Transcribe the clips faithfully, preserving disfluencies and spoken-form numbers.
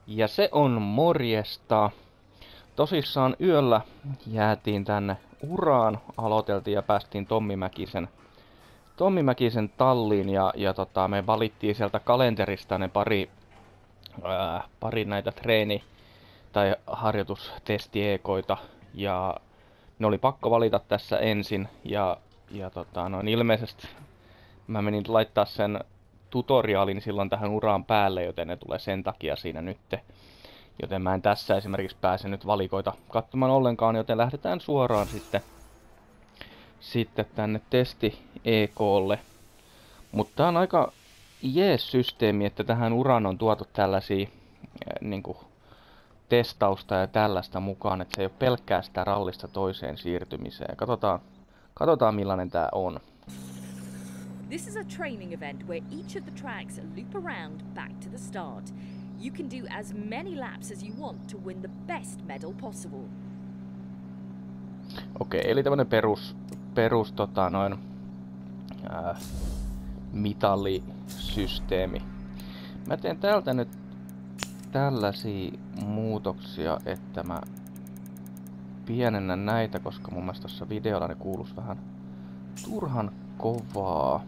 Ja se on morjesta. Tosissaan yöllä jäätiin tänne uraan, aloiteltiin ja päästiin Tommi Mäkisen, Tommi Mäkisen talliin ja, ja tota, me valittiin sieltä kalenterista ne pari, ää, pari näitä treeni- tai harjoitustestiekoita ja ne oli pakko valita tässä ensin ja, ja tota, noin ilmeisesti mä menin laittaa sen tutoriaalin silloin tähän uraan päälle, joten ne tulee sen takia siinä nytte. Joten mä en tässä esimerkiksi pääse nyt valikoita katsomaan ollenkaan, joten lähdetään suoraan sitten, sitten tänne testi E K:lle. Mutta tää on aika jees systeemi, että tähän uraan on tuotu tällaisia niinku testausta ja tällaista mukaan, että se ei ole pelkkää sitä rallista toiseen siirtymiseen. Katsotaan, katsotaan millainen tää on. This is a training event where each of the tracks loop around back to the start. You can do as many laps as you want to win the best medal possible. Okei, eli tämmönen perus, perus tota noin, ää, mitallisysteemi. Mä teen täältä nyt tällaisia muutoksia, että mä pienennän näitä, koska mun mielestä tossa videolla ne kuulus vähän turhan kovaa.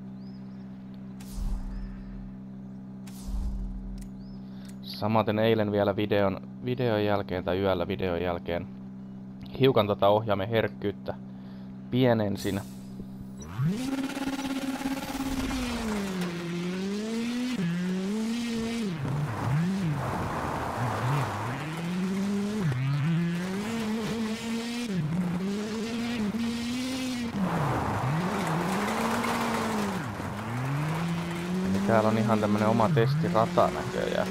Samaten eilen vielä videon, videon jälkeen tai yöllä videon jälkeen hiukan tota ohjaamme herkkyyttä pienensin. Eli täällä on ihan tämmönen oma testirata näköjään.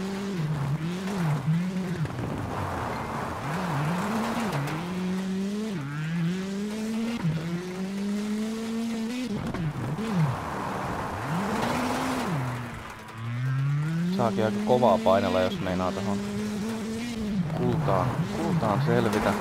Saakin aika kovaa painella, jos meinaa tohon kultaan, kultaan selvitä.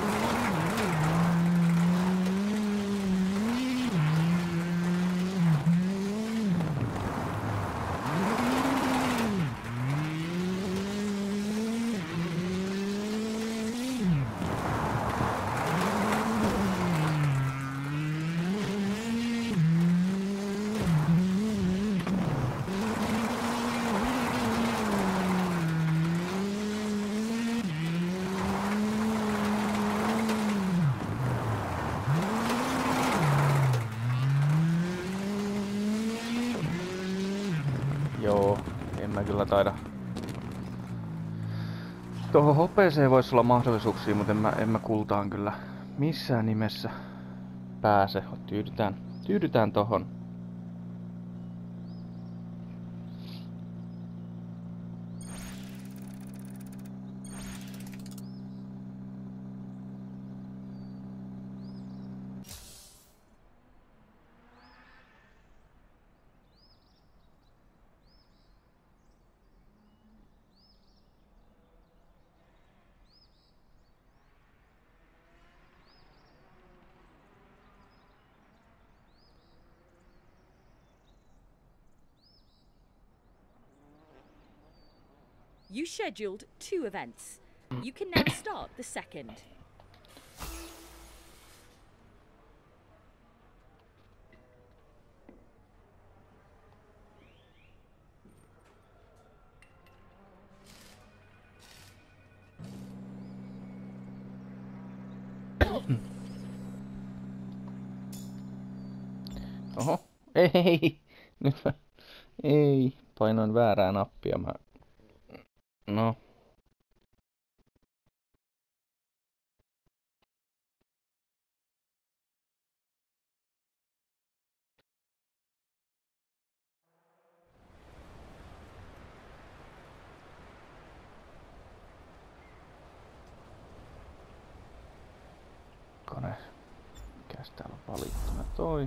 Joo, en mä kyllä taida. Tuohon hopeeseen voisi olla mahdollisuuksia, mutta en mä, en mä kultaan kyllä missään nimessä pääse. Tyydytään, tyydytään tohon. You scheduled two events. You can now start the second. Oho, ei, nyt mä, ei, painoin väärää nappia mä. No. Kone. Mikäs täällä on valittuna toi?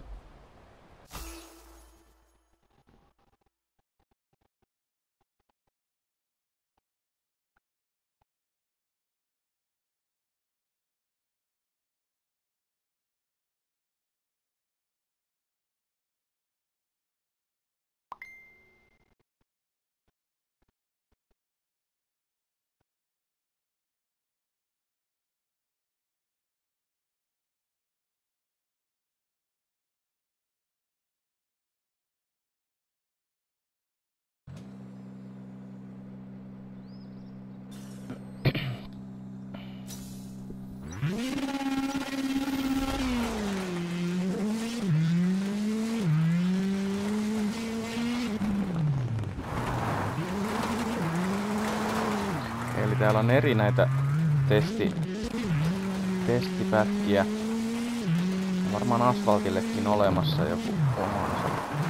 Eli täällä on eri näitä testi, testipätkiä. Varmaan asfaltillekin olemassa joku omansa.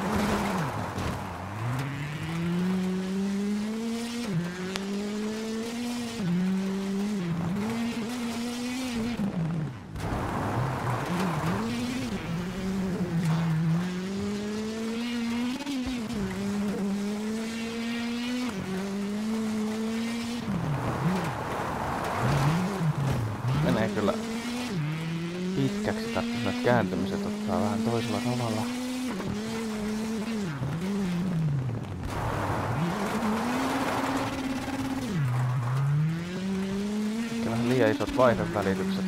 Menee kyllä pitkäksi, tarvitsisi noita kääntymiset ottaa vähän toisella tavalla. Ehkä vähän liian isot vaihdonvälitykset.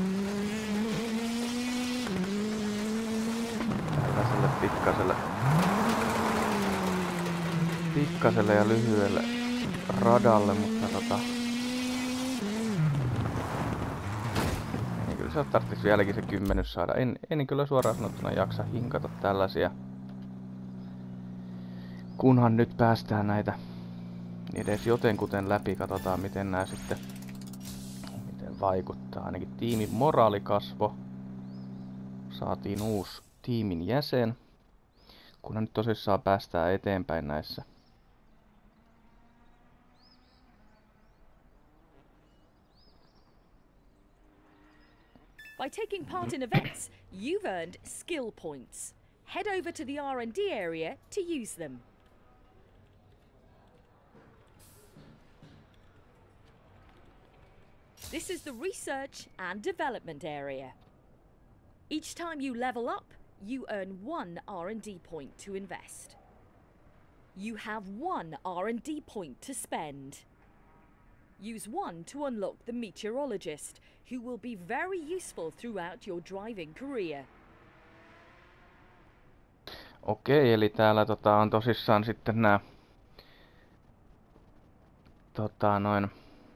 Tällaiselle pikkaselle, pikkaselle ja lyhyelle radalle, mutta tota... Kyllä se tarvitsisi vieläkin se kymmenys saada. En, en kyllä suoraan sanottuna jaksa hinkata tällaisia. Kunhan nyt päästään näitä edes jotenkuten läpi, katsotaan miten nämä sitten miten vaikuttaa. Ainakin tiimin moraali kasvo. Saatiin uusi tiimin jäsen. Kunhan nyt tosissaan päästään eteenpäin näissä. By taking part in events, you've earned skill points. Head over to the R and D area to use them. This is the research and development area. Each time you level up, you earn one R and D point to invest. You have one R and D point to spend. Use one to unlock the meteorologist, who will be very useful throughout your driving career. Okei, eli täällä tota, on tosissaan sitten nämä tota, noin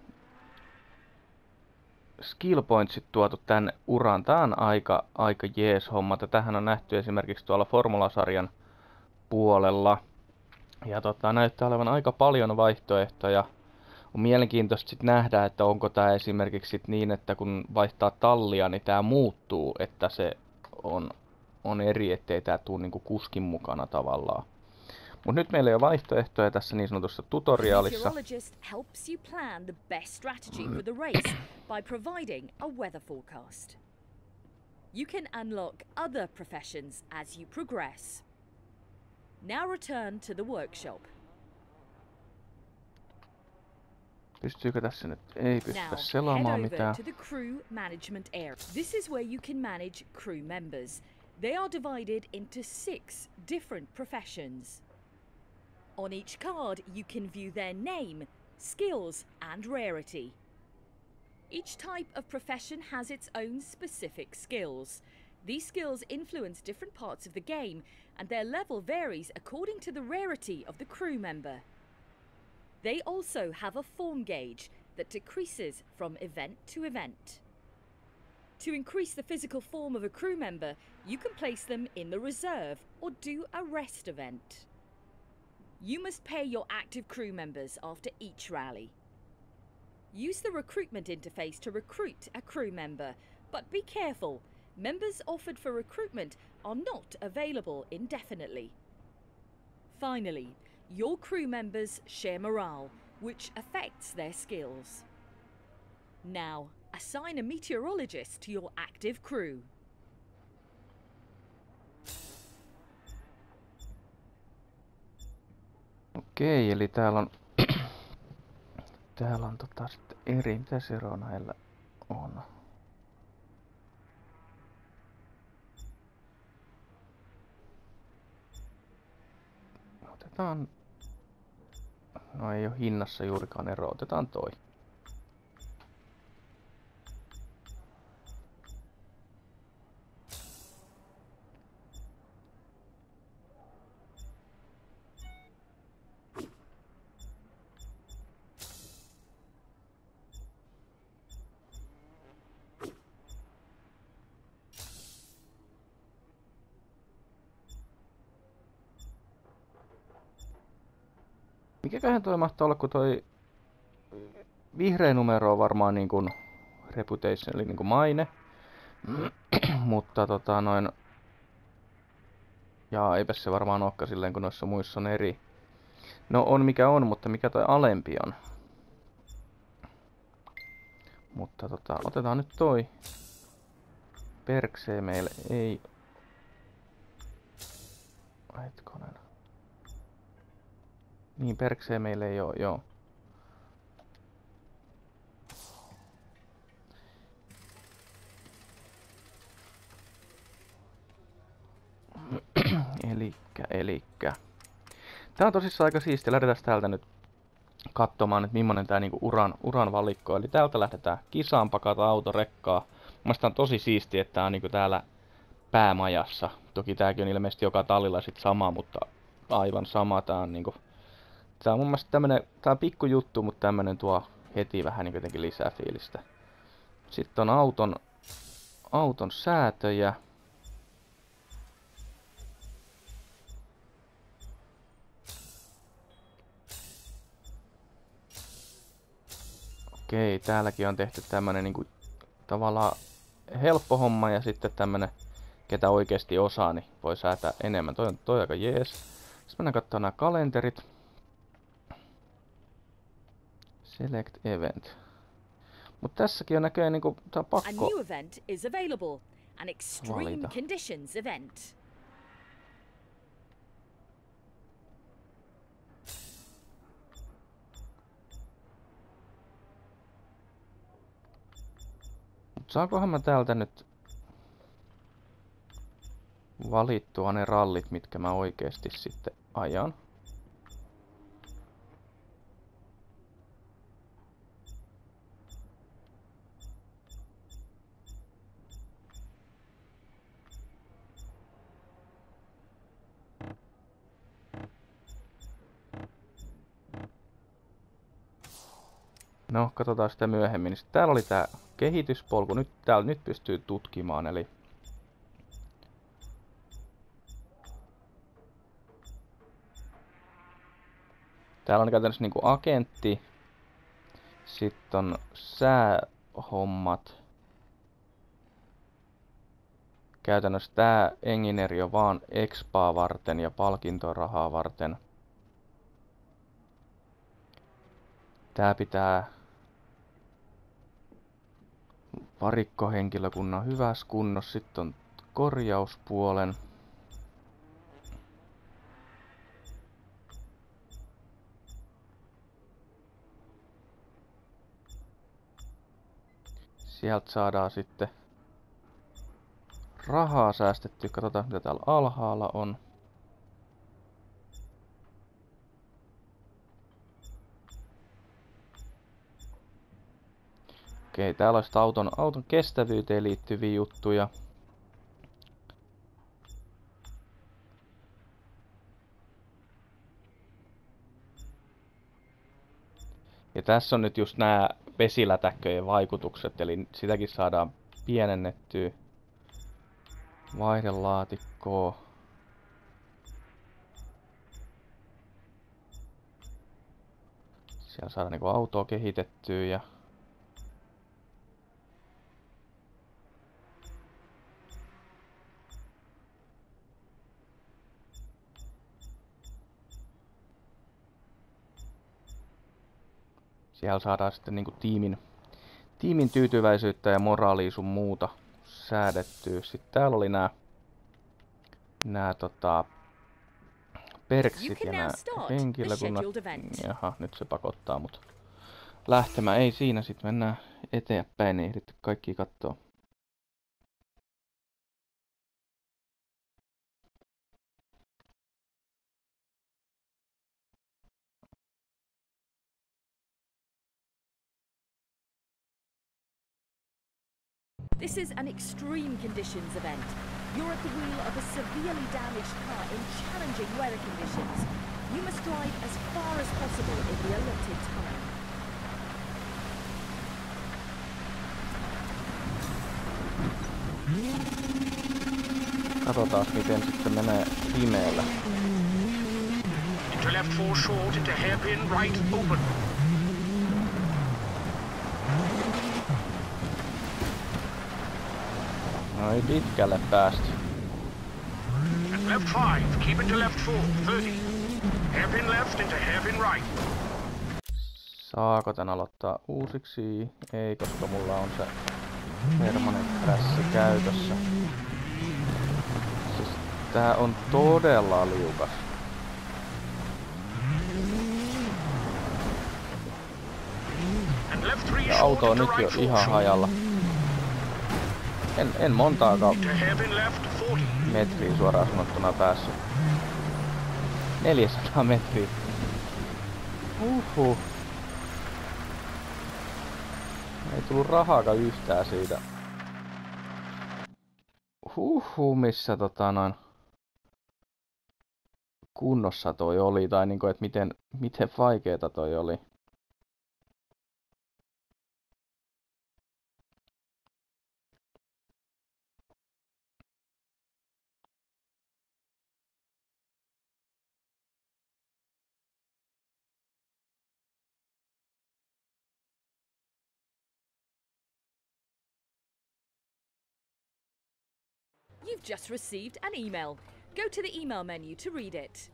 skill pointsit tuotu tänne uraan. Tää on aika, aika jees homma. Tähän on nähty esimerkiksi tuolla Formula-sarjan puolella. Ja tota, näyttää olevan aika paljon vaihtoehtoja. On mielenkiintoista sit nähdä, että onko tää esimerkiksi sit niin, että kun vaihtaa tallia, niin tää muuttuu, että se on, on eri, ettei tää tuu niinku kuskin mukana tavallaan. Mut nyt meillä ei ole vaihtoehtoja tässä niin sanotussa tutoriaalissa. Meteorologist helps you plan the best strategy for the race by providing a weather forecast. You can unlock other professions as you progress. Now return to the workshop. Pystyykö tässä nyt? Ei pystytä Now, selaamaan head over mitään. to the crew management area. This is where you can manage crew members. They are divided into six different professions. On each card, you can view their name, skills, and rarity. Each type of profession has its own specific skills. These skills influence different parts of the game, and their level varies according to the rarity of the crew member. They also have a form gauge that decreases from event to event. To increase the physical form of a crew member, you can place them in the reserve or do a rest event. You must pay your active crew members after each rally. Use the recruitment interface to recruit a crew member, but be careful. Members offered for recruitment are not available indefinitely. Finally, your crew members share morale, which affects their skills. Now, assign a meteorologist to your active crew. Okei, eli täällä on täällä on tota sitten eri, mitäs eroa näillä on? Otetaan, no ei ole hinnassa juurikaan eroa, otetaan toi. Mikäköhän toi mahtaa olla, kun toi vihreä numero on varmaan niin kuin reputation, eli niin kuin maine. Mutta tota noin... Jaa, eipä se varmaan olekaan silleen, kun noissa muissa on eri. No on mikä on, mutta mikä toi alempi on. Mutta tota, otetaan nyt toi. Perksee meille ei... Hetkonen. Niin, perksee meille ei oo, joo. elikkä, elikkä. Tää on tosissaan aika siistiä. Lähdetään täältä nyt katsomaan, että millainen tää niinku uran, uran valikko. Eli täältä lähdetään kisaan, pakata autorekkaa. Mielestäni on tosi siistiä, että tää on niinku täällä päämajassa. Toki tääkin on ilmeisesti joka tallilla sit sama, mutta aivan sama. Tää on niinku... Tää on mun mielestä tämmönen... Tää on pikku juttu, mutta tämmönen tuo heti vähän niinku jotenkin lisää fiilistä. Sitten on auton... Auton säätöjä. Okei, täälläkin on tehty tämmönen niinku tavallaan helppo homma ja sitten tämmönen, ketä oikeesti osaa, niin voi säätää enemmän. Toi on toi aika jees. Sitten mennään katsoa nämä kalenterit. Select event. Mut tässäkin on näköjään niinku, tää on pakko A new event is available. An extreme valita. conditions event. Saankohan mä täältä nyt valittua ne rallit, mitkä mä oikeesti sitten ajan? No, katsotaan sitä myöhemmin. Sitten täällä oli tää kehityspolku. Nyt täällä nyt pystyy tutkimaan, eli... Täällä on käytännössä niinku agentti. Sitten on säähommat. Käytännössä tää engineri on vaan expaa varten ja palkintorahaa varten. Tää pitää varikkohenkilökunnan hyvässä kunnossa. Sitten on korjauspuolen. Sieltä saadaan sitten rahaa säästettyä. Katsotaan mitä täällä alhaalla on. Okei, täällä on auton, auton kestävyyteen liittyviä juttuja. Ja tässä on nyt just nämä vesilätäkköjen vaikutukset, eli sitäkin saadaan pienennettyä. Vaihdelaatikkoa. Siellä saadaan niinku autoa kehitettyä ja siellä saadaan sitten niinku tiimin, tiimin tyytyväisyyttä ja moraalia sun muuta säädettyä. Sitten täällä oli nää, nää tota, perksit ja nää henkilökunnat. Jaha, nyt se pakottaa mut lähtemään. Ei siinä, sit mennään eteenpäin, niin ehditty kaikki kattoo. This is an extreme conditions event. You're at the wheel of a severely damaged car in challenging weather conditions. You must drive as far as possible in the allotted time. Katsotaan miten sitten menee pimeällä. Into left four short, into hairpin right open. No ei pitkälle päästy. And left five, keep into left four, thirty. Hairpin left into hairpin right. Saako tän aloittaa uusiksi? Ei, koska mulla on se permanent prässi käytössä. Siis tää on todella liukas. Ja auto on nyt jo ihan hajalla. En, en montaakaan metriä suoraan sanottuna päässyt. neljäsataa metriä. Uhuh. Ei tullut rahaakaan yhtään siitä. Huhhuh, missä tota noin kunnossa toi oli, tai niinku, että miten, miten vaikeeta toi oli. You've just received an email. Go to the email menu to read it.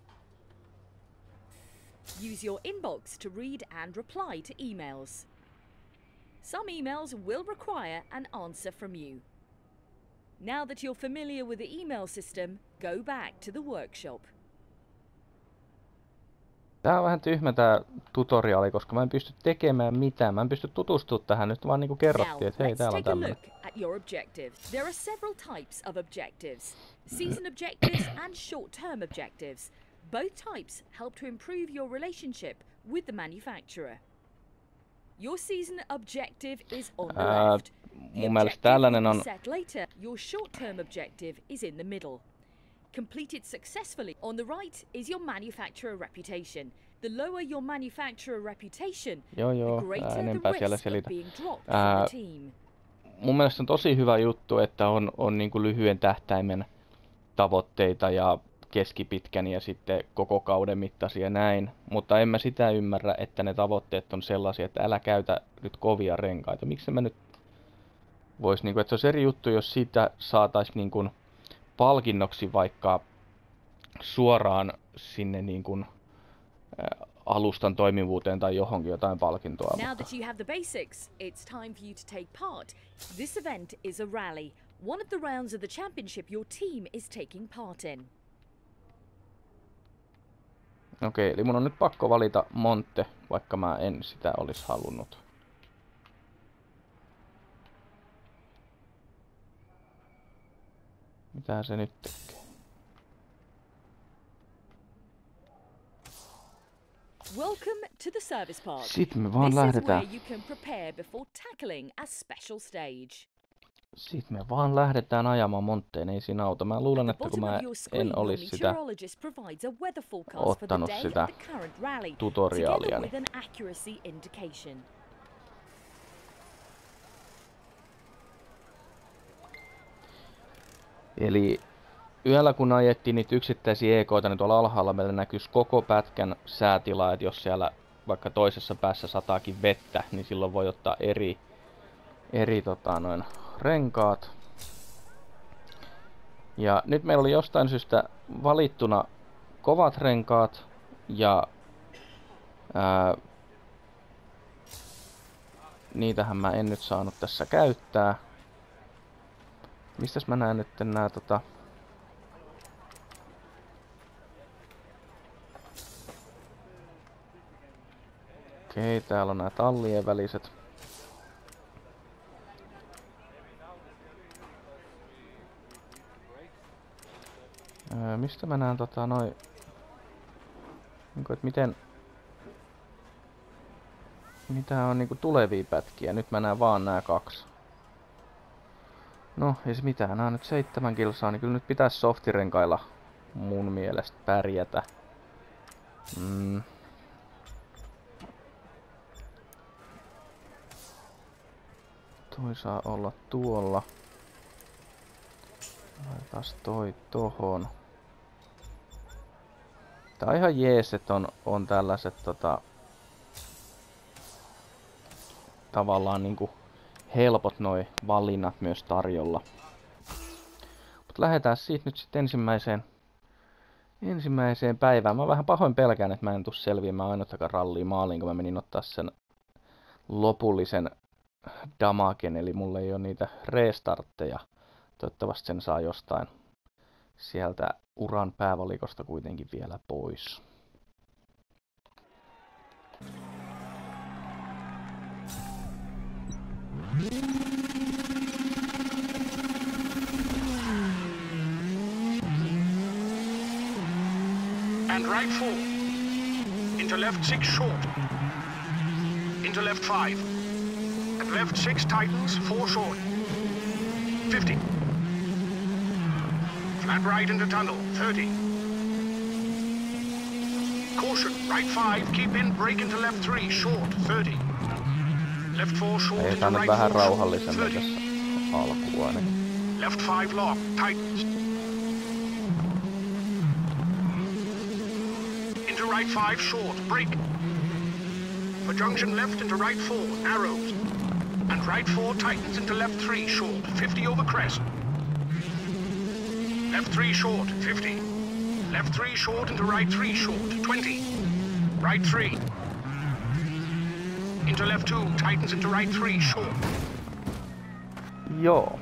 Use your inbox to read and reply to emails. Some emails will require an answer from you. Now that you're familiar with the email system, go back to the workshop. Tää on vähän tyhmä tää tutoriaali, koska mä en pysty tekemään mitään. Mä en pysty tutustumaan tähän. Nyt vaan niinku kerrottiin, että hei, täällä on tämmönen. Your objectives. There are several types of objectives. Season objectives and short-term objectives. Both types help to improve your relationship with the manufacturer. Your season objective is on the Ää, left. mun mielestä tällainen on... Set later. Your short-term objective is in the middle. Complete it successfully. On the right is your manufacturer reputation. The lower your manufacturer reputation, joo, joo, the greater enempää the siellä risk selitä. of being dropped Ää, from the team. Mun mielestä on tosi hyvä juttu, että on, on niin kuin lyhyen tähtäimen tavoitteita ja keskipitkän ja sitten koko kauden mittaisia näin. Mutta en mä sitä ymmärrä, että ne tavoitteet on sellaisia, että älä käytä nyt kovia renkaita. Miksi mä nyt vois, niin kuin, että se olisi eri juttu, jos siitä saataisiin niin kuin palkinnoksi vaikka suoraan sinne niin kuin, ä, alustan toimivuuteen tai johonkin jotain palkintoa. Now that you have the basics, it's time for you to take part. This event is a rally, one of the rounds of the championship your team is taking part in. Okei, eli mun on nyt pakko valita Monte, vaikka mä en sitä olisi halunnut. Mitä se nyt tekee? Welcome to the service park. Sitten me vaan This lähdetään. is where you can prepare before tackling a special stage. Sitten me vaan lähdetään ajamaan Montteen, ei siinä auta. Mä luulen, että kun mä en olisi sitä ottanut sitä tutoriaalia, niin eli yöllä kun ajettiin niitä yksittäisiä E K:ta, niin tuolla alhaalla meillä näkyisi koko pätkän säätila, että jos siellä vaikka toisessa päässä sataakin vettä, niin silloin voi ottaa eri, eri tota, noin, renkaat. Ja nyt meillä oli jostain syystä valittuna kovat renkaat ja ää, niitähän mä en nyt saanut tässä käyttää. Mistäs mä näen nyt nää tota... Okei, täällä on nää tallien väliset. Öö, mistä mä näen tota noi... Niinku, et miten... Mitä on niinku tulevia pätkiä? Nyt mä näen vaan nää kaksi. No, ei se mitään. Nää on nyt seitsemän kilsaa, niin kyllä nyt pitäisi softirenkailla mun mielestä pärjätä. Mm. Toi saa olla tuolla. Laitaas toi tohon. Tää on ihan jees, että on, on tällaiset tota... tavallaan niinku helpot noi valinnat myös tarjolla. mutta lähdetään siitä nyt sitten ensimmäiseen, ensimmäiseen päivään. Mä vähän pahoin pelkään, että mä en tuu selviämään ainuttakaan rallia maaliin, kun mä menin ottaa sen lopullisen damagen, eli mulla ei ole niitä restartteja. Toivottavasti sen saa jostain sieltä uran päävalikosta kuitenkin vielä pois. And right four. Into left six short. Into left five. And left six tightens, four short. fifty. Flat right into tunnel, thirty. Caution, right five, keep in, brake into left three, short, thirty. Left four short Ei into right vähän four short, rauhallisemmin thirty. tässä alkua, niin. Left five long, tightens. Into right five short, brake. For junction left into right four, narrows. And right four tightens into left three short, fifty over crest. Left three short, fifty. Left three short into right three short, twenty. Right three. Into left two, tightens into right three short. Joo.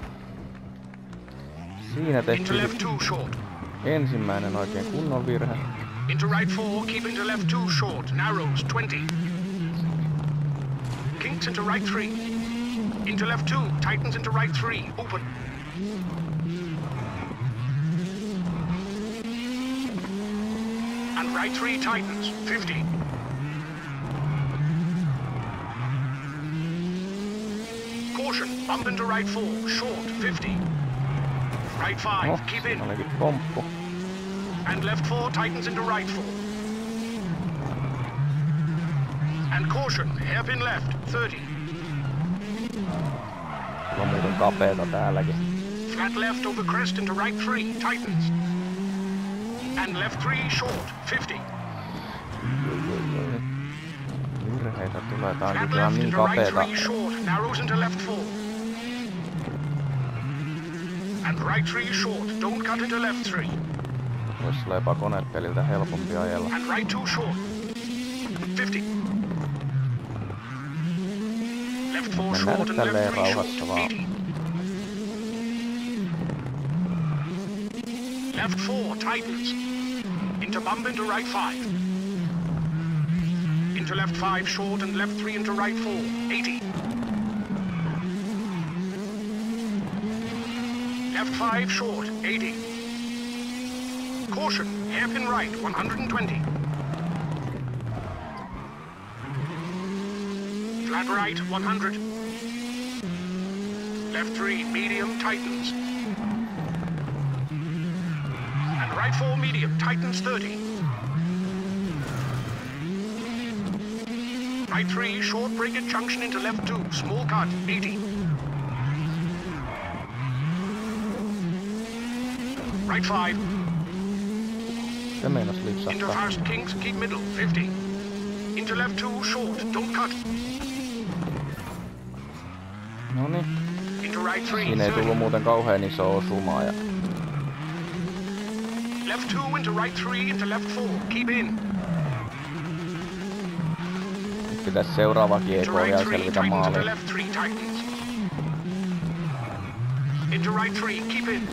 Siinä Into tehtiin left two short. ensimmäinen oikein kunnon virhe. Into right four, keep into left two short, narrows, twenty. Kinks into right three. Into left two, tightens into right three, open. And right three tightens, fifty. Caution, bump into right four, short, fifty. Right five, No, keep in. olikin pomppu. And left four tightens into right four. And caution, hairpin left, thirty. On muuten kapeeta täälläkin. Flat left over crest into right three, tightens. And left three short, fifty. Virheitä tulee, tää on Flat kyllä left niin into right kapeeta. three short, narrows into left four. And right three short, don't cut into left three. Vois olla jopa konepeliltä helpompi ajella. And right two short, fifty. Left four Mennään short nyt and tälleen left three rauhassa short, vaan. eighty. Left four tightens. Into bump into right five. Into left five short and left three into right four, eighty. Left five short, eighty. Caution, hairpin right, one hundred twenty. Flat right, one hundred. Left three, medium, tightens. And right four, medium, tightens, thirty. Right three, short break at junction into left two, small cut, eighty. Right five. Se meinas Into lipsahtaa. fast kings, keep middle, fifty. Into left two, short, don't cut. Noniin. Into right three, Siinä ei tullut thirty. muuten kauhean iso osuma ja Left two into right three into left four, keep in. nyt pitäisi seuraava Into kiekko right vielä three, selvitä tightens into maaliin. left three, tightens. Into right three, keep in.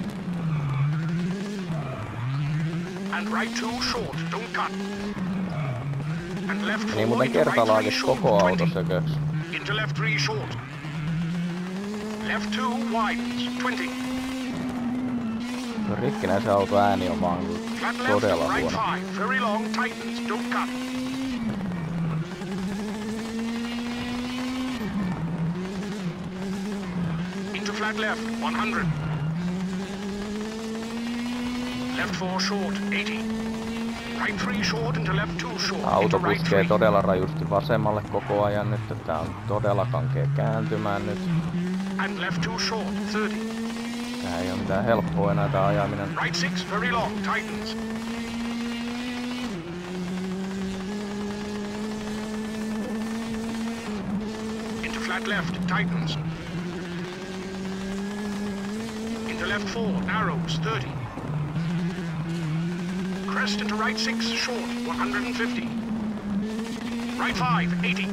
And right two, short, don't cut. And left Meni four muuten into right three, kertalaakit short, koko auto twenty. sököksi. Into left three, short. Left two, widens, twenty. No rikkinäisen auto ääni on vaan kyllä Flat left todella and right huono. five, very long, tightens, don't cut. Into flat left, one hundred. Left four short, eighty. Right three short into left two short, into Auto right puskee three. todella rajusti vasemmalle koko ajan nyt, että tää on todella kankea kääntymään nyt. And left two short, thirty. Tää ei oo mitään helppoa enää tää ajaminen. Right six, very long, tightens. Into flat left, tightens. Into Into left four, narrows, thirty. Crest into right six, short, one hundred fifty. Right five, eighty.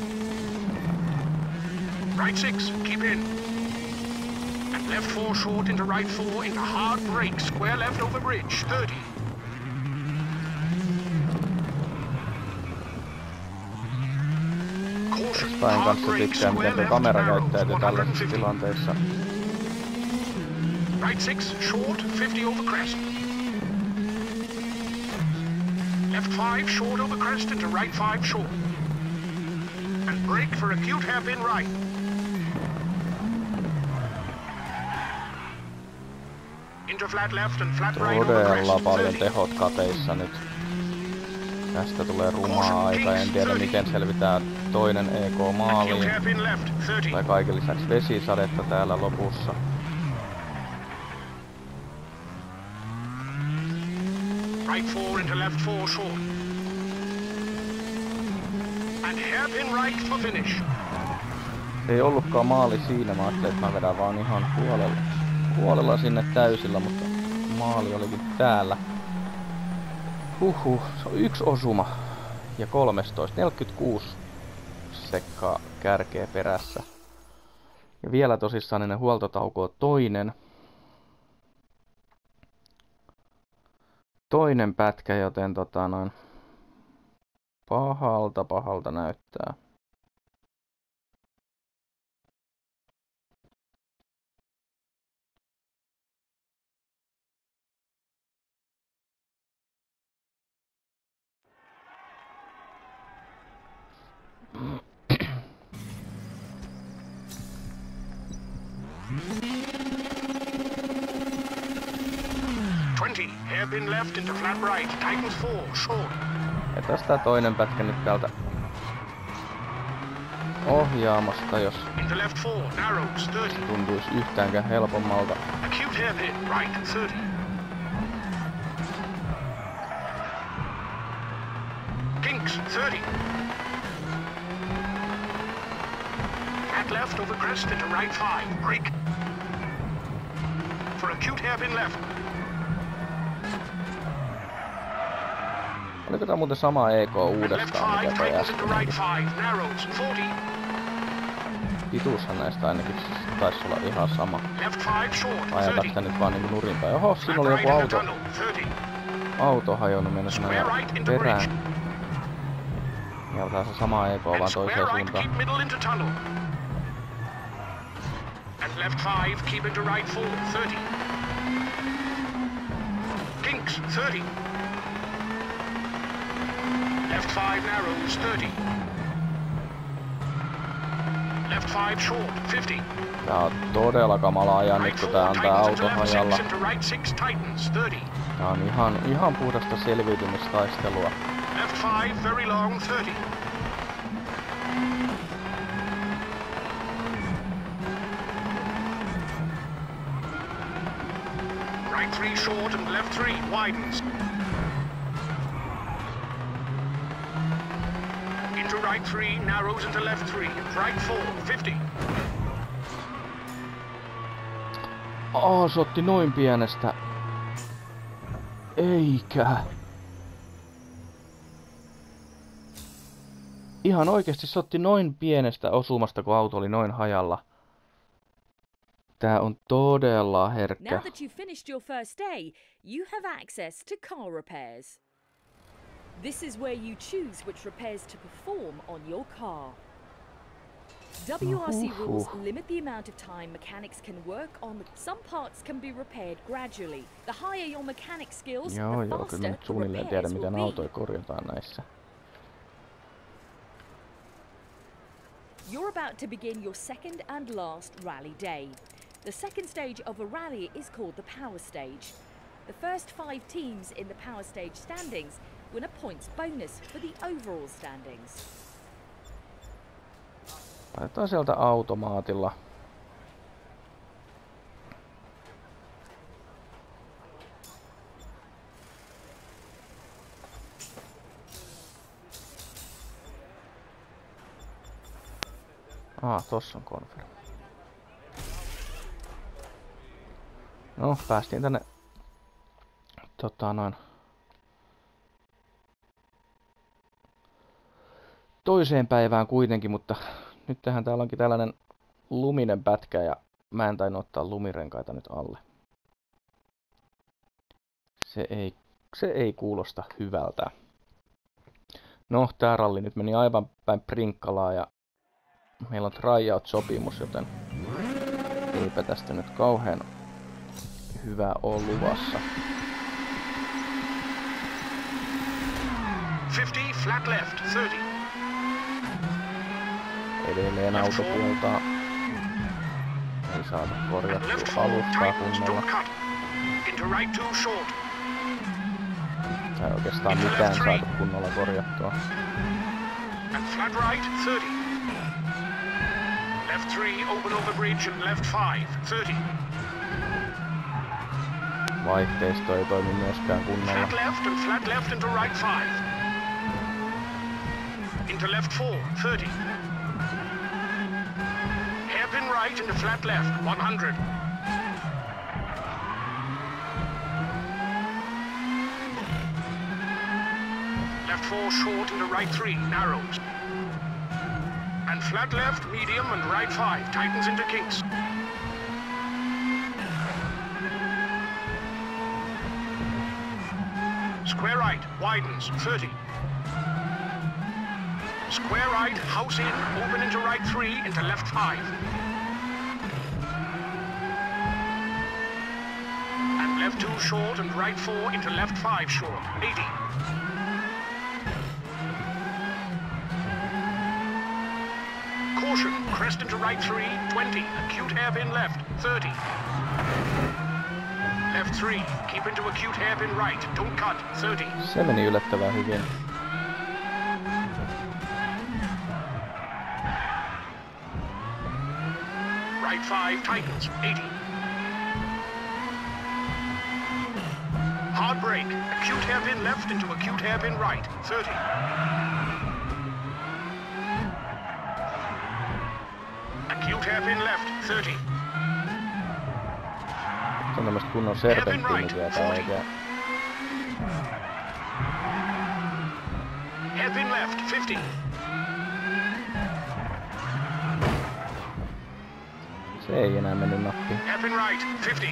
Right six, keep in. And left four short into right four, into hard brake, square left over bridge, thirty. Pain kanssa tykkää, miten tuo kamera käyttäytyy tällaisissa tilanteissa. Right six, short, fifty over crest. Left five, short over crest into right five, short. And brake for acute hairpin right. Into flat left and flat right over crest. Todella paljon tehot kateissa nyt. Tästä tulee rumaa aika, en tiedä miten selvitään toinen E K maaliin. Tai kaiken lisäksi vesisadetta täällä lopussa. Right four into left four short. And hairpin right for finish. Ei ollutkaan maali siinä, mä ajattelin, että mä vedän vaan ihan huolella, huolella sinne täysillä, mutta maali olikin täällä. Huhhuh, se on yksi osuma ja kolmetoista, neljäkymmentäkuusi sekkaa kärkeä perässä. Ja vielä tosissaan ennen huoltotaukoa toinen. Toinen pätkä, joten tota noin pahalta pahalta näyttää. twenty, hairpin left into flat right, tightens four, short. Ja tästä toinen pätkä nyt täältä ohjaamasta, jos Into left four, narrows, thirty. tuntuisi yhtäänkään helpommalta. Acute hairpin, right, thirty. Kinks, thirty. Flat left over crest into right five, brake. For acute hairpin left. Oliko tää muuten sama E K And left uudestaan, five, mikä toi tightens into right äsken? five, narrows, forty. Pituushan näistä ainakin taisi olla ihan sama. Left five, short, Ajataks thirty. tää nyt vaan niinku nurinpäin? Oho, siinä Flat oli right joku in the auto. tunnel, thirty. Auto hajonnut mennä sinne Square right into perään. bridge. Ja tää se sama E K vaan And toiseen square right, suuntaan. keep middle into tunnel. And left five, keep into right four, thirty. Kinks, thirty. Left five, narrows, thirty. Left five, short, fifty. Tää on todella kamala ajan nyt, Right kun four, tää antaa tightens into auto left hajalla. six into right six, tightens, thirty. Tää on ihan, ihan puhdasta selviytymistaistelua. Left five, very long, thirty. Right three short and left three widens. Into right three, narrows into left three. Right four, fifty. Oh, se otti noin pienestä. Eikä. Ihan oikeesti se otti noin pienestä osumasta, kun auto oli noin hajalla. Tää on todella herkkä. Now that you've finished your first day, you have access to car repairs. This is where you choose which repairs to perform on your car. W R C rules limit the amount of time mechanics can work on. Some parts can be repaired gradually. The higher your mechanic skills, Joo, the joo, kyllä faster mä nyt the suunnilleen tiedän, repairs will miten be. autoja korjataan näissä. You're about to begin your second and last rally day. The second stage of a rally is called the power stage. The first five teams in the power stage standings win a points bonus for the overall standings. Laitetaan sieltä automaatilla. Ah, tossa on konfirmi. No, päästiin tänne tota noin toiseen päivään kuitenkin, mutta nyt tähän täällä onkin tällainen luminen pätkä ja mä en tainnut ottaa lumirenkaita nyt alle. Se ei, se ei kuulosta hyvältä. No, tää ralli nyt meni aivan päin prinkkalaa ja meillä on tryout-sopimus, joten eipä tästä nyt kauhean hyvä ole luvassa. fifty, flat left, thirty. Edelleen auto puoltaa. Ei saada korjattua alustaa kunnolla. Tai oikeastaan mitään saatu kunnolla korjattua. And flat right, thirty. Left three, open over bridge and left five, thirty. Vaihteisto ei toimi myöskään kunnolla. Flat left and flat left into right five. Into left four, thirty. Hairpin right into flat left, one hundred. Left four short into right three, narrows. And flat left, medium and right five, tightens into kinks. Square right, widens, thirty. Square right, house in, open into right three, into left five. And left two short and right four into left five short, eighty. Caution, crest into right three, twenty, acute hairpin left, thirty. Left three, keep into acute hairpin right, don't cut, thirty. Se meni yllättävän hyvin. Right five, tightens, eighty. Hard brake, acute hairpin left into acute hairpin right, thirty. Acute hairpin left, thirty. Se on tämmöstä kunnon serpenttiinitietä oikein. Hairpin left, fifty. Se ei enää mennyt nappiin. Hairpin right, fifty.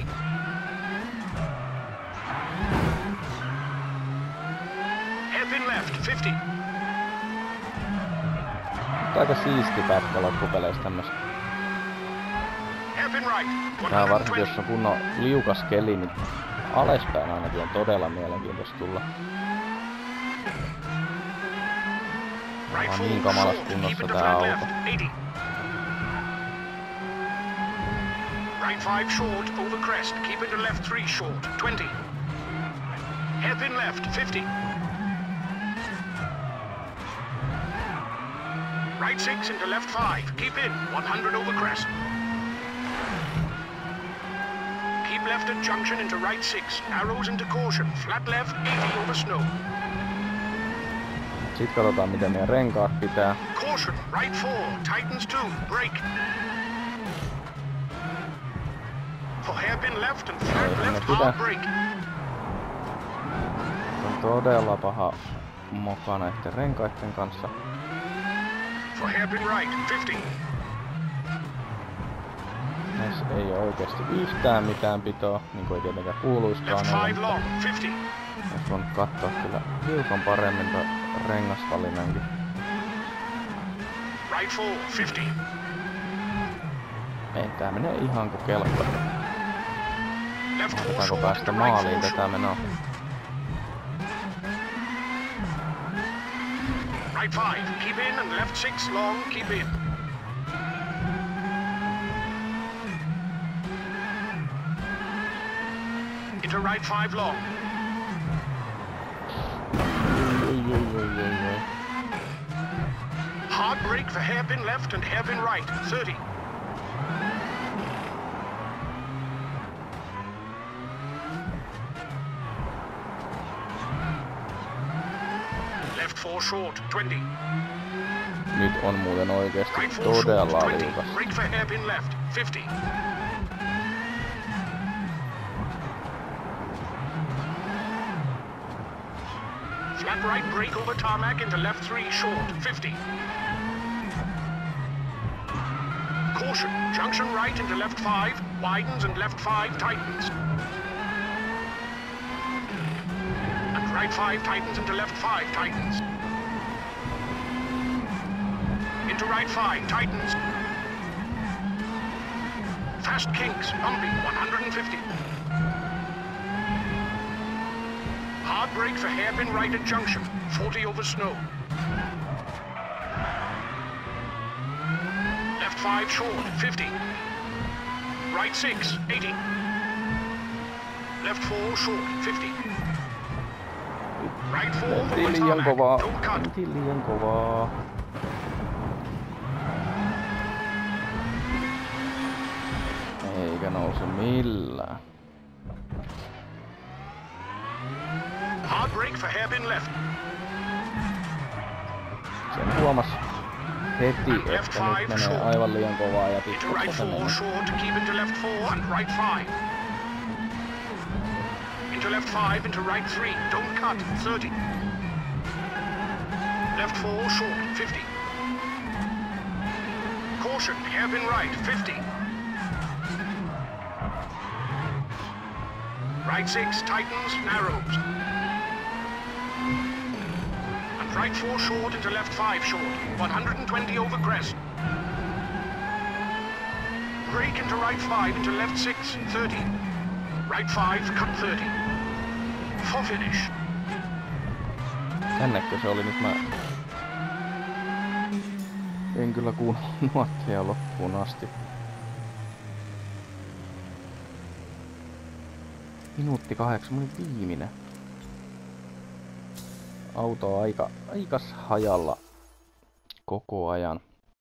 Hairpin left, fifty. Mutta aika siisti pätkä loppupeleistä tämmöstä. Hairpin right, Tää varsinkin one jos on kunnon liukas keli, niin alaspäin ainakin on todella mielenkiintoista tulla. Right On four, niin kamalassa short, kunnossa keep into tää flat auto. left, eighty. Right five short, over crest, keep into left three short, twenty. Hairpin left, fifty. Right six into left five, keep in, one hundred over crest. Keep left at junction into right six, arrows into caution, flat left, eighty over snow. Sitten katsotaan miten meidän renkaat pitää. Caution, right four, tightens two, brake. For hairpin left and flat Ei, left, ne hard pitää. brake. On todella paha moka näitten renkaitten kanssa. For hairpin right, fifty. Näissä ei oo oikeesti yhtään mitään pitoa, niin kuin ei tietenkään kuuluiskaan Left olla. five long, fifty. Olisi voinut katsoa kyllä hiukan paremmin toi rengasvalinnankin. Right four, fifty. Ei, tää menee ihan kuin kelkka. Left four Otetaanko short päästä into right maaliin four tätä short. menoa? Right five, keep in and left six long, keep in. Into right five long. Oi, oi, oi, oi, oi. Hard brake for hairpin left and hairpin right, thirty. Left four short, twenty. Nyt on muuten oikeesti Right four short, todella twenty. liukas. Brake for hairpin left, fifty. Flat right brake over tarmac into left three short, fifty. Caution, junction right into left five, widens and left five tightens. And right five tightens into left five tightens. Into right five tightens. Fast kinks, bumpy, one hundred fifty. Hard brake for hairpin right at junction, forty over snow. Left five short, fifty. Right six, eighty. Left four short, fifty. Right four over tarmac, don't cut. Liian kovaa. Eikä nouse millään. Hard brake for hairpin left. Sen huomas heti, että nyt menee aivan liian kovaa ja pitkältä se menee. Short, keep into left four and right five. Into left five, into right three, don't cut, thirty. Left four short, fifty. Caution, hairpin right, fifty. Right six, tightens, narrows. And right four short into left five short, one hundred twenty over crest. Brake into right five into left six, thirty. Right five, cut thirty. For finish. Jännäkö se oli nyt mä... En kyllä kuunnella nuotteja loppuun asti. Minuutti kahdeksan, oli viimeinen. Auto on aika, aikas hajalla koko ajan.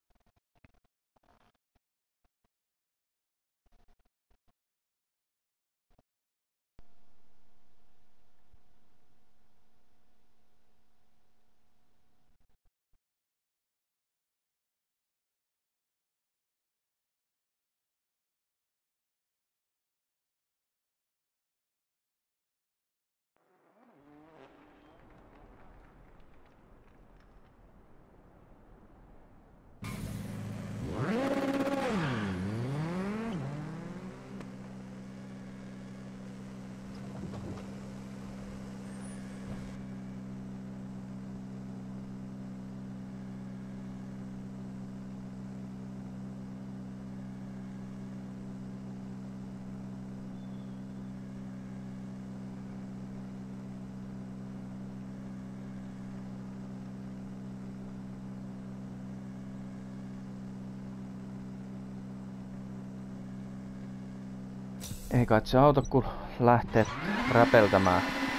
Ei kai se auto kun lähtee räpeltämään.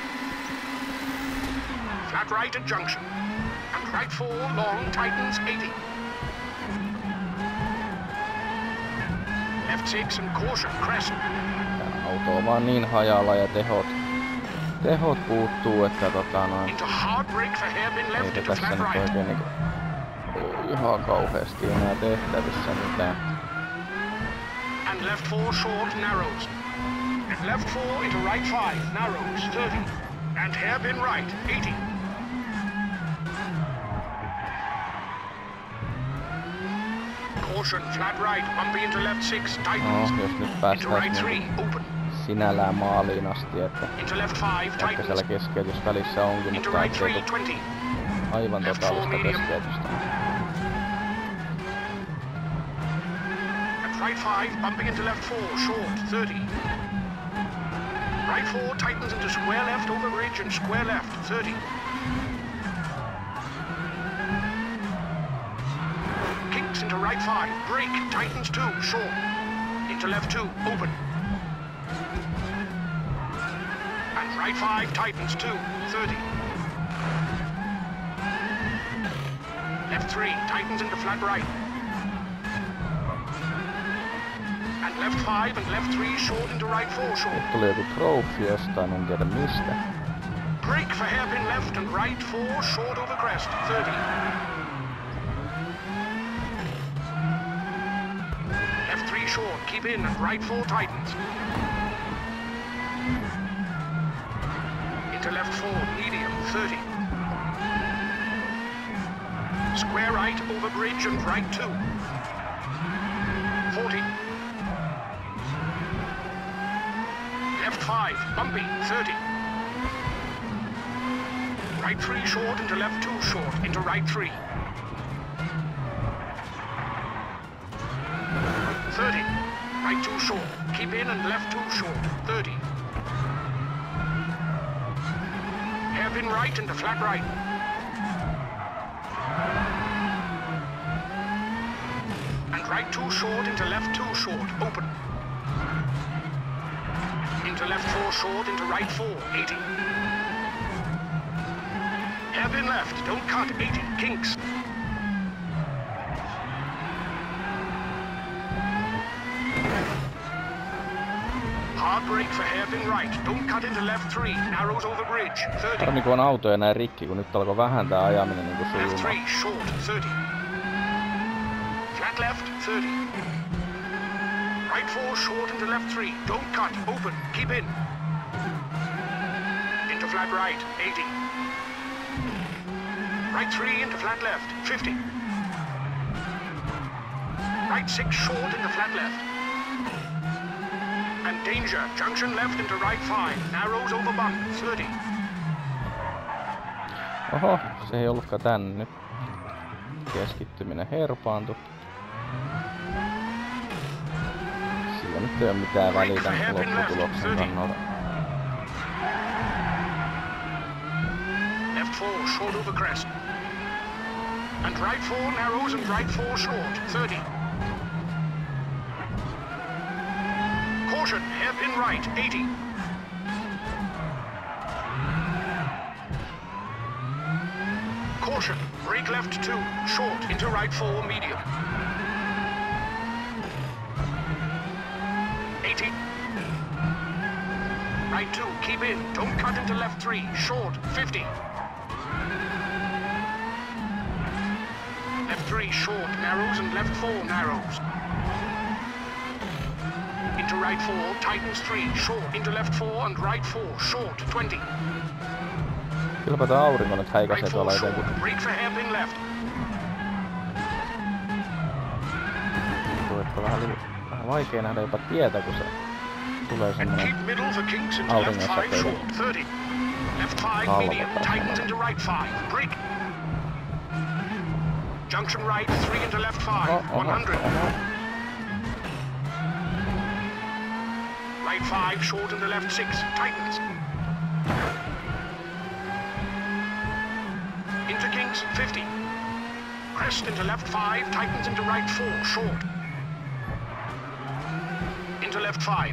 Flat right at junction. And right four, long, tightens, eighty. Left six and caution, crest. Tää auto on vaan niin hajalla ja tehot, tehot puuttuu, että tota noin... Into hard brake for hairpin left Eikä into tässä flat nyt right. oikein niinku... ihan kauheasti enää tehtävissä mitään. And left four short, narrows. And left four into right five, narrows, thirty. And hairpin right, eighty. Caution, flat right, bumpy into left six, tightens. No, jos nyt Into päästään right three, open. sinällään maaliin asti, että Into left five, vaikka tightens. siellä keskeytysvälissä onkin, Into mutta right ei three, tule twenty. aivan Left four, totaalista medium. keskeytystä. And right five, bumping into left four, short, thirty. Right four, tightens into square left over ridge and square left, thirty. Kicks into right five, brake, tightens two, short. Into left two, open. And right five, tightens two, thirty. Left three, tightens into flat right. And left five and left three, short into right four, short. Nyt tuli joku trophy jostain, en tiedä mistä. Brake for hairpin left and right four, short over crest, thirty. Left three short, keep in and right four tightens. Into left four, medium, thirty. Square right over bridge and right two. forty. Left five, bumpy, thirty. Right three short into left two short into right three. thirty. Right two short. Keep in and left two short. thirty. Hairpin right into flat right. And right two short into left two short. Open. Into left four short into right four. eighty. Hairpin left. Don't cut. eighty. Kinks. Hard brake for hairpin right. Don't cut into left three. Narrows over bridge. thirty. Harmi kun on autoja näin rikki, kun nyt alkoi vähän tää ajaminen niinku Left sujumaan. three, short, thirty. Flat left, thirty. Right four, short into left three. Don't cut, open, keep in. Into flat right, eighty. Right three into flat left, fifty. Right six, short into flat left. And danger, junction left into right five. Narrows over bump, thirty. Oho, se ei ollutkaan tänne nyt. Keskittyminen herpaantui. Sillä nyt ei oo mitään väliä tän lopputuloksen kannalta. Left four, short over crest. And right four narrows and right four short, thirty. Caution, hairpin right, eighty. Caution, brake left two, short into right four, medium. eighty. Right two, keep in, don't cut into left three, short, fifty. Left three, short, narrows and left four, narrows. Into right four, tightens three, short, into left four and right four, short, twenty. Kylläpä tää aurinko nyt häikäsee Right tuolla four, jotenkin. short, brake for hairpin left. Tuntuu, että vähän, li- vähän vaikea nähdä jopa tietä, kun se tulee And semmonen keep middle for kinks into auringon left five, säteily. short, thirty. Left five, Kalvo medium, taas tightens menee. into right five, brake. Junction right, three into left five, Oho, oho, one hundred. oho. Right five, short into left six, tightens. Into kinks, fifty. Crest into left five, tightens into right four, short. Into left five.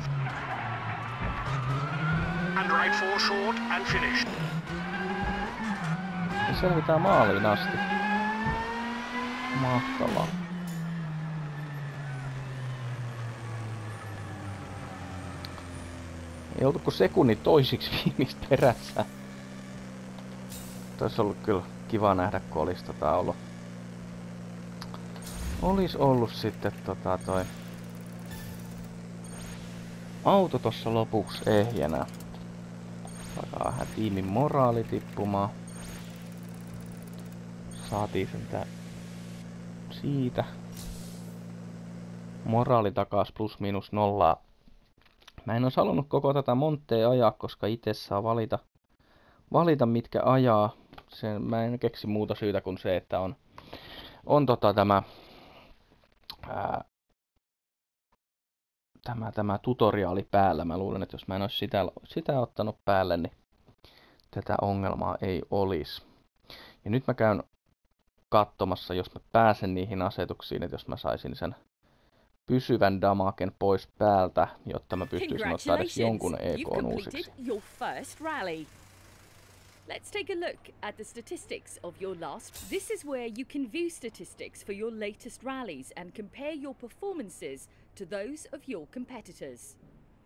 And right four short and finish. Ja selvitään maaliin asti. Mahtavaa. Ei oltu kuin sekunnin toisiksi viimeistä perässä. Ois ollut kyllä kiva nähdä, kun olis tota ollut. Olis ollut sitten tota toi auto tossa lopuksi ehjänä. Alkaa vähän tiimin moraali tippumaan. Saatiin sen siitä. Moraali takas plus miinus nollaa. Mä en ois halunnut koko tätä monttea ajaa, koska itse saa valita, valita mitkä ajaa. Sen, mä en keksi muuta syytä kuin se, että on, on tota tämä, ää, tämä, tämä tutoriaali päällä. Mä luulen, että jos mä en ois sitä, sitä ottanut päälle, niin tätä ongelmaa ei olisi. Ja nyt mä käyn katsomassa, jos mä pääsen niihin asetuksiin, että jos mä saisin sen pysyvän damaken pois päältä, jotta mä pystyisin ottaa edes jonkun E K:n uusiksi. Your first rally. Let's take a look at the statistics of your last. This is where you can view statistics for your latest rallies and compare your performances to those of your competitors.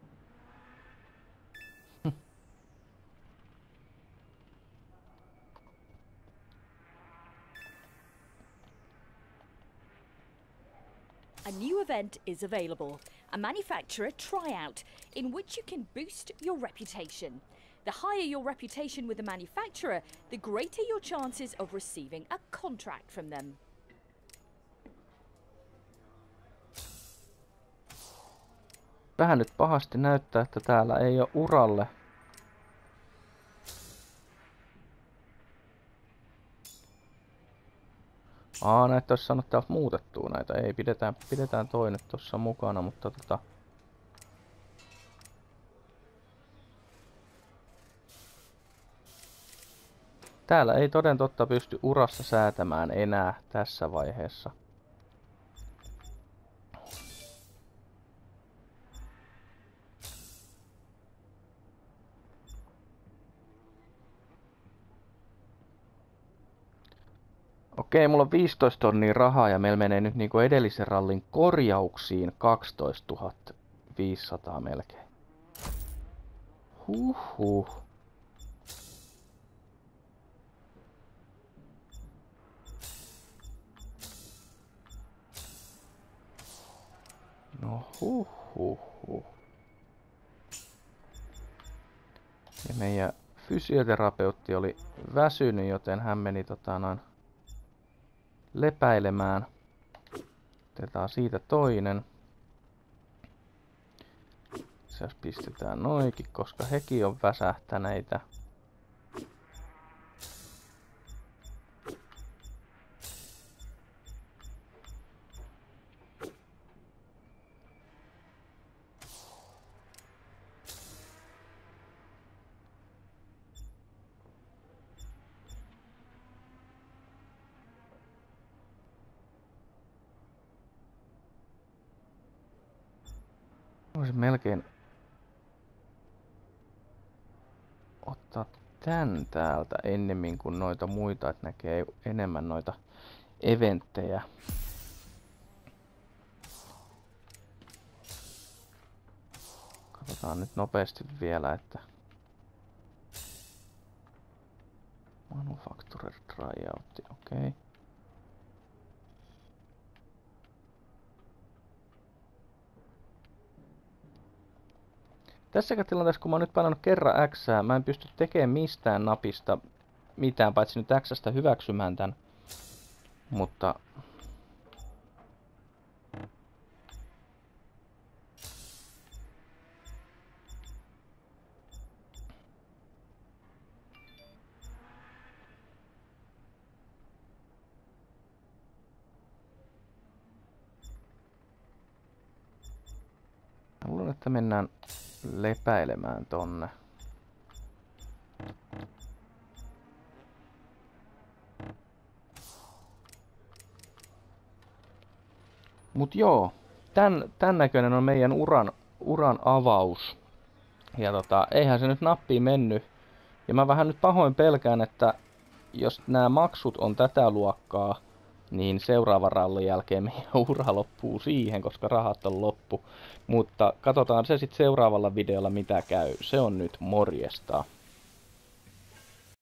A new event is available, a manufacturer tryout, in which you can boost your reputation. The higher your reputation with the manufacturer, the greater your chances of receiving a contract from them. Vähän nyt pahasti näyttää, että täällä ei ole uralle. Aa, näitä olisi saanut täältä muutettua näitä. Ei, pidetään, pidetään toi nyt tossa mukana, mutta tota... Täällä ei toden totta pysty urassa säätämään enää tässä vaiheessa. Okei, mulla on viisitoista tonnia rahaa ja meillä menee nyt niinku edellisen rallin korjauksiin kaksitoistatuhatta viisisataa melkein. Huhhuh. No huhhuh. Ja meidän fysioterapeutti oli väsynyt, joten hän meni tota noin lepäilemään. Otetaan siitä toinen. Se pistetään noikin, koska hekin on väsähtäneitä. Voisin melkein ottaa tän täältä ennemmin kuin noita muita, että näkee enemmän noita eventtejä. Katsotaan nyt nopeasti vielä, että Manufacturer tryout, okei. Okay. Tässäkään tilanteessa, kun mä oon nyt painanut kerran X, mä en pysty tekemään mistään napista mitään, paitsi nyt X:stä hyväksymään tän. Mutta... Mä luulen, että mennään lepäilemään tonne. Mut joo, tän, tän näköinen on meidän uran, uran avaus. Ja tota, eihän se nyt nappiin mennyt. Ja mä vähän nyt pahoin pelkään, että jos nämä maksut on tätä luokkaa, niin seuraavan rallin jälkeen meidän ura loppuu siihen, koska rahat on loppu. Mutta katsotaan se sitten seuraavalla videolla mitä käy. Se on nyt morjesta.